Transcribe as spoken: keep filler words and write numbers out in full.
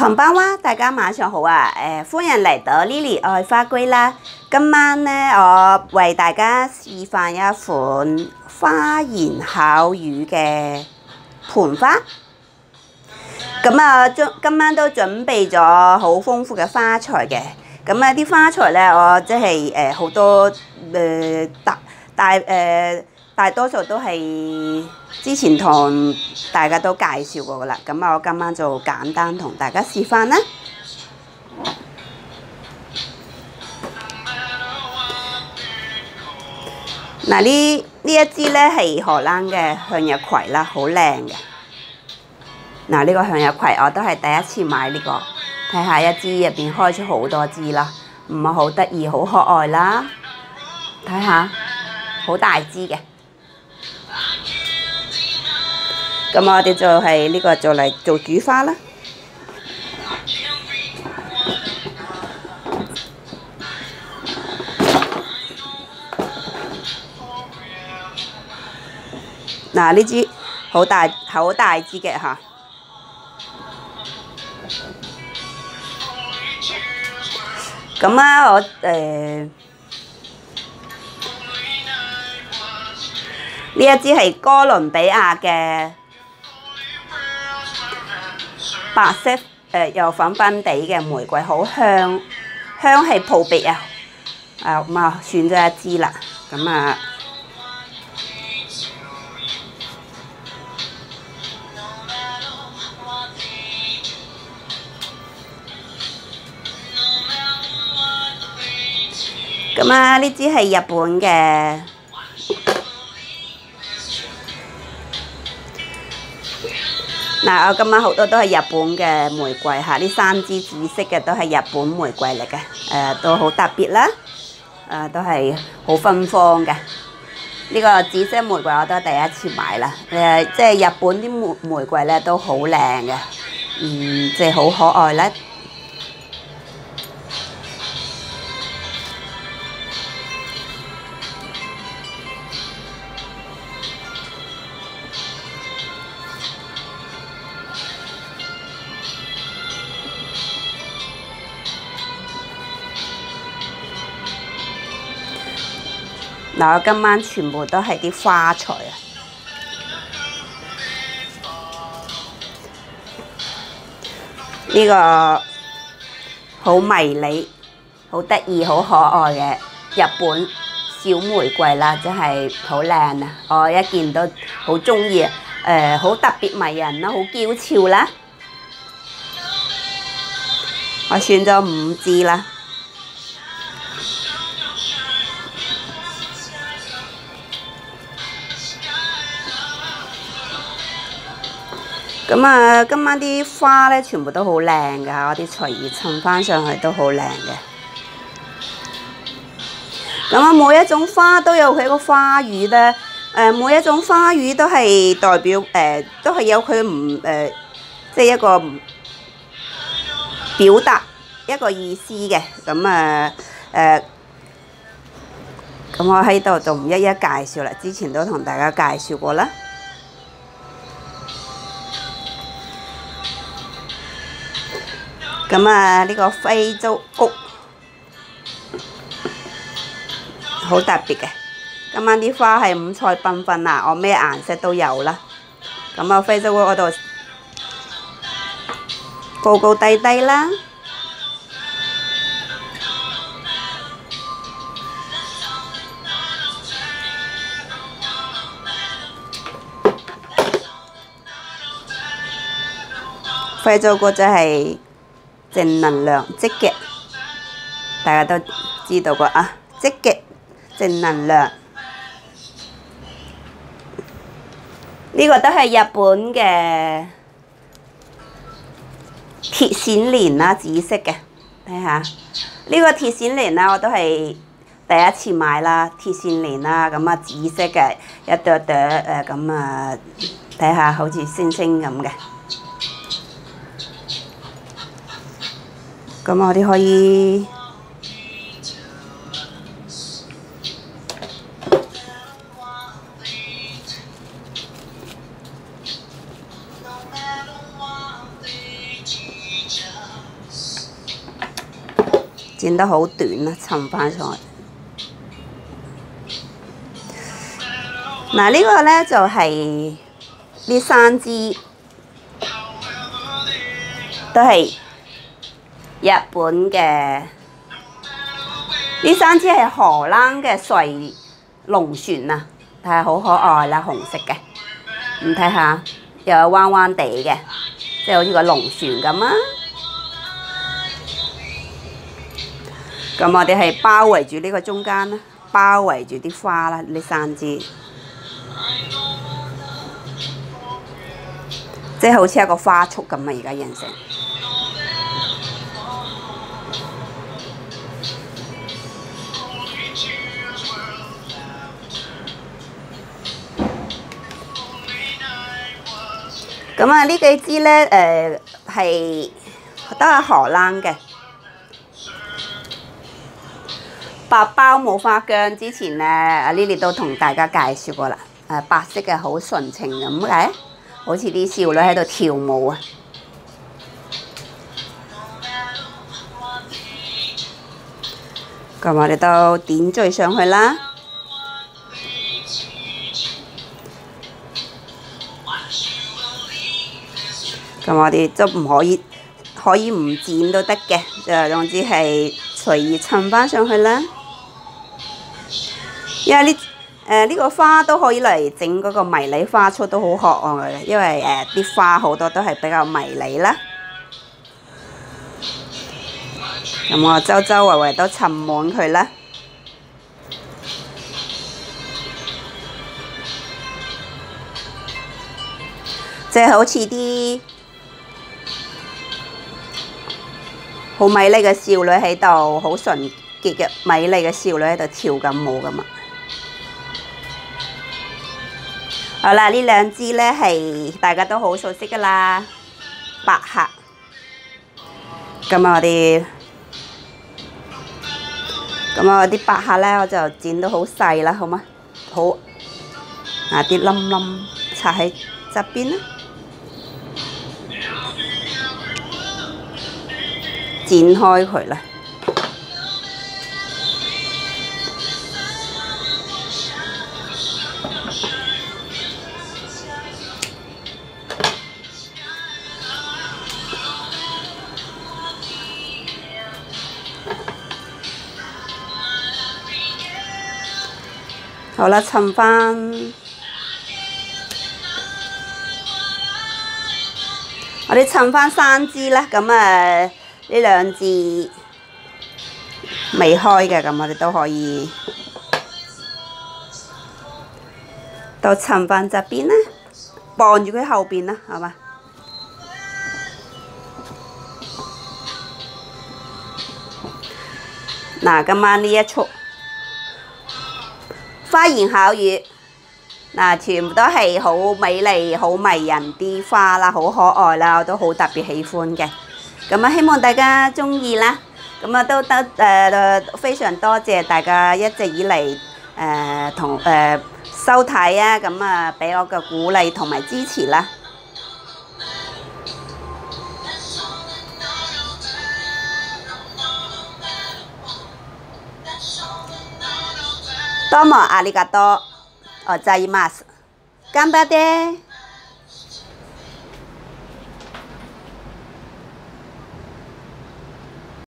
こんばんは，大家晚上好啊！誒，歡迎嚟到 Lily 愛花居啦。今晚呢，我為大家示範一款花言巧語嘅盆花。咁啊，今今晚都準備咗好豐富嘅花材嘅。咁啊，啲花材呢，我即係誒好多誒大大誒。大多數都係之前同大家都介紹過噶啦，咁我今晚就簡單同大家示範啦。嗱，呢呢一支咧係荷蘭嘅向日葵啦，好靚嘅。嗱，呢個向日葵我都係第一次買呢個，睇下一支入邊開咗好多支啦，唔係好得意，好可愛啦。睇下，好大支嘅。咁我哋就係呢個就嚟做主花啦。嗱，呢支好大好大支嘅嚇。咁啊，我誒。呃呢一支係哥倫比亞嘅白色誒、呃、又粉粉地嘅玫瑰，好香，香氣撲鼻啊！啊咁啊，選咗一支啦，咁啊，咁啊呢支係日本嘅。嗱，我今晚好多都係日本嘅玫瑰嚇，呢三支紫色嘅都係日本玫瑰嚟嘅，誒、呃、都好特別啦，誒、呃、都係好芬芳嘅。呢、這個紫色玫瑰我都係第一次買啦，誒、呃、即係日本啲玫玫瑰咧都好靚嘅，嗯，即係好可愛咧。嗱，我今晚全部都係啲花材啊！呢個好迷你、好得意、好可愛嘅日本小玫瑰啦，真係好靚啊！我一見都好中意啊！誒，好特別迷人啦，好嬌俏啦！我選咗五支啦。咁啊，今晚啲花咧全部都好靚㗎，我啲隨意襯翻上去都好靚嘅。咁啊，每一種花都有佢個花語咧，誒每一種花語都係代表誒、呃，都係有佢唔誒，即係一個表達一個意思嘅。咁啊誒，咁我喺度就唔一一介紹啦，之前都同大家介紹過啦。咁啊，呢個非洲菊好特別嘅。今晚啲花係五彩繽紛啊，我咩顏色都有啦。咁啊，非洲菊嗰度高高低低啦。非洲菊就係正能量、積極，大家都知道過啊！積極、正能量，呢、這個都係日本嘅鐵線蓮啦，紫色嘅，睇下呢個鐵線蓮啦，我都係第一次買啦，鐵線蓮啦，咁啊紫色嘅一朵朵誒，咁啊睇下好似星星咁嘅。咁我哋可以剪得好短啦，襯翻上去。嗱，呢個咧就係啲生枝，都係日本嘅。啲生枝係荷蘭嘅水龍船啊，睇下好可愛啦，紅色嘅。咁睇下又有彎彎地嘅，即係好似個龍船咁啊！咁我哋係包圍住呢個中間啦，包圍住啲花啦，啲生枝，即係好似一個花束咁啊！而家形成。咁啊，呢幾支咧，誒係都係荷蘭嘅白包冇花薑。之前咧，阿 Lily 都同大家介紹過啦。誒，白色嘅好純情咁嘅，好似啲少女喺度跳舞啊！咁我哋都點綴上去啦。咁我哋都唔可以，可以唔剪都得嘅，就總之係隨意襯翻上去啦。因為呢誒呢個花都可以嚟整嗰個迷你花束，都好可愛嘅。因為誒啲、呃、花好多都係比較迷你啦。咁我周周圍圍都襯滿佢啦。即係好似啲好美麗嘅少女喺度，好純潔嘅美麗嘅少女喺度跳緊舞咁啊！好啦，呢兩支咧係大家都好熟悉噶啦，百合。咁啊，我哋咁啊啲百合咧，我就剪到好細啦，好嗎？好啊，啲冧冧插喺側邊啦。剪開佢啦，好啦，襯翻我哋襯翻三支啦，咁啊〜呢兩支未開嘅，咁我哋都可以到襯翻側邊啦，傍住佢後邊啦，係嘛？嗱，今晚呢一束花言巧語，嗱，全部都係好美麗、好迷人啲花啦，好可愛啦，我都好特別喜歡嘅。咁啊，希望大家鍾意啦。咁啊，都得誒、呃，非常多謝大家一直以嚟誒同誒收睇啊，咁啊，俾我嘅鼓勵同埋支持啦。どうもありがとうございます。頑張って。